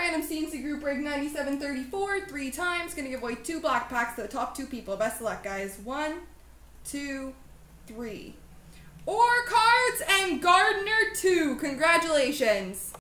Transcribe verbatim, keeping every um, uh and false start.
random C N C group break ninety-seven thirty-four three times. Gonna give away two black packs to the top two people. Best of luck, guys. One, two, three. Or cards and Gardner two. Congratulations.